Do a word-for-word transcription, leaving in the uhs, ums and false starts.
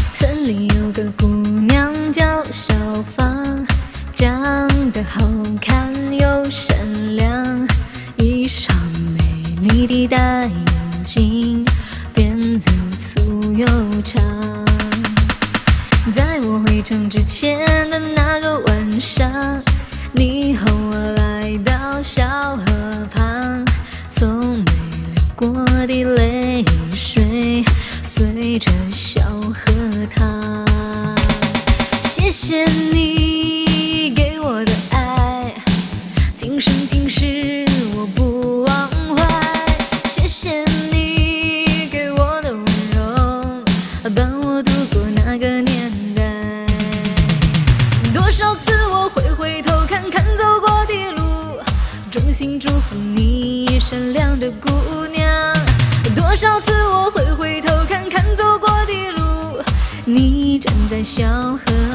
村里有个姑娘叫小芳，长得好看又善良，一双美丽的大眼睛，辫子粗又长。在我回城之前的那个晚上，你和我来到小河旁，从没流过的泪水随着小河淌。谢谢你给我的爱，今生今世我不忘怀。谢谢你给我的温柔，伴我度过那个年代。多少次我会回头看看走过的路，衷心祝福你善良的姑娘。多少次我会回头看看走过的路，你站在小河